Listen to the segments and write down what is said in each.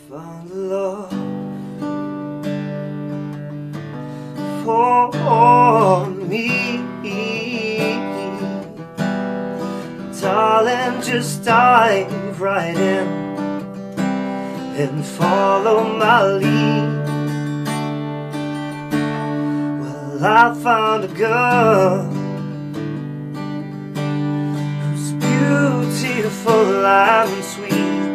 found love for me. Darling, just dive right in and follow my lead. Well, I found a girl who's beautiful and sweet,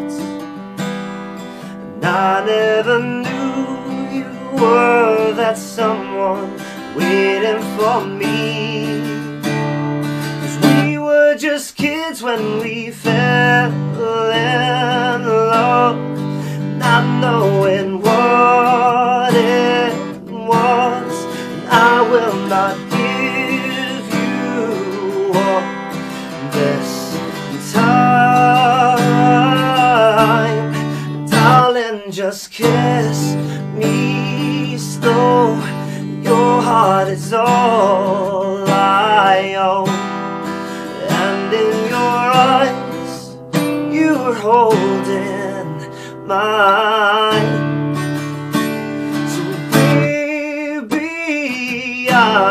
and I never knew you were that someone waiting for me. 'Cause we were just kids when we fell in love, not knowing what it was. And I will not give you up this time. Darling, just kiss me slow. Your heart is all I own, and in your eyes you're holding mine. So baby,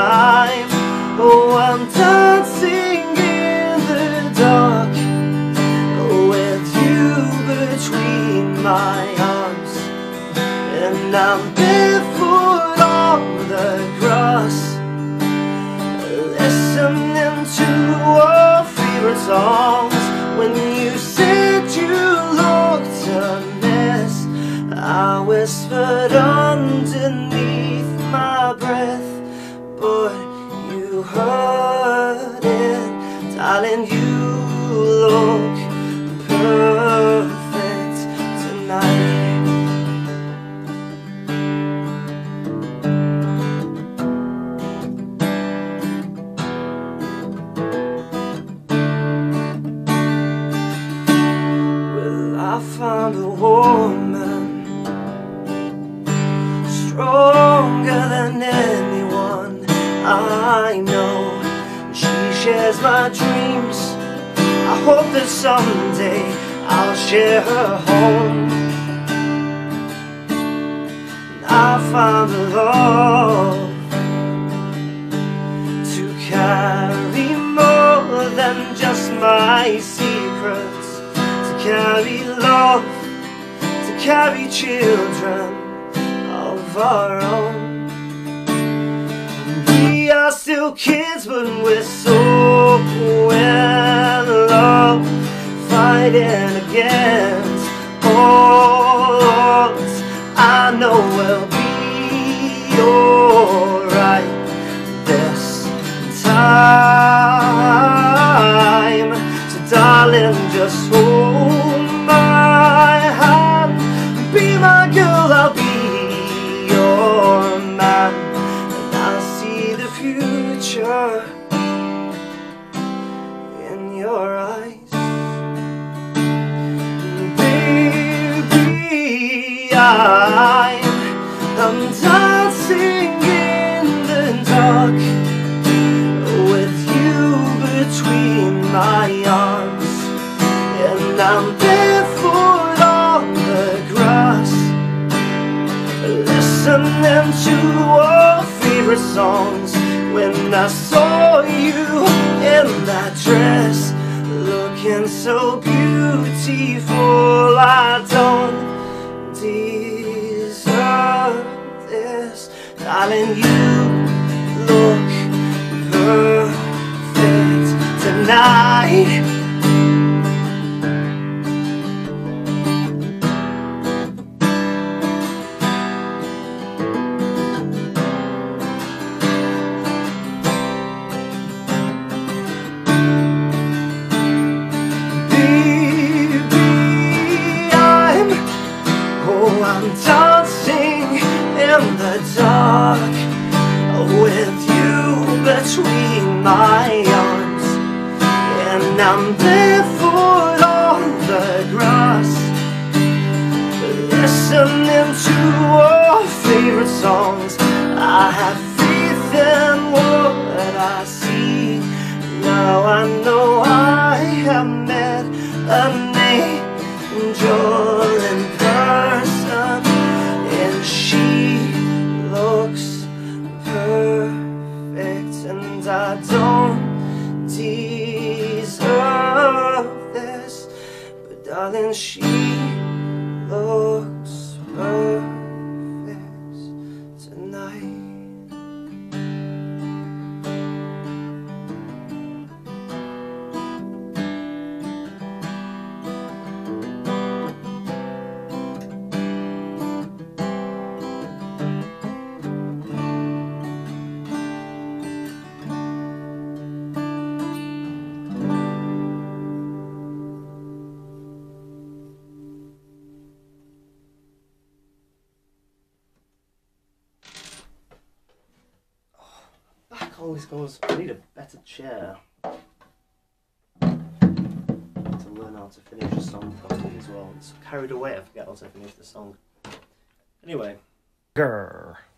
I'm dancing in the dark with you between my arms, and I'm barefoot on the grass, listening to our favorite songs. When you said you looked a mess, I whispered underneath my breath, but you heard it. Darling, you look perfect tonight. I found a woman stronger than anyone I know. She shares my dreams. I hope that someday I'll share her home. I found a love to carry more than just my secrets, to carry love, to carry children of our own. We are still kids, but we're so in love, fighting against all odds. I know we'll be alright this time. So darling, just hold my hand, be my girl, I'll be your man, and I'll see the future in your eyes. Baby, I'm dancing in the dark with you between my arms, and I'm barefoot on the grass, listening to our favorite songs. When I saw you in that dress, looking so beautiful, I don't deserve this. Darling, you look perfect tonight. I'm dancing in the dark with you between my arms, and I'm barefoot on the grass, listening to our favorite songs. I have faith in what I see. Now I know I have met an angel in person. always goes, I need a better chair to learn how to finish a song properly as well. It's carried away, I forget how to finish the song. Anyway. Grr.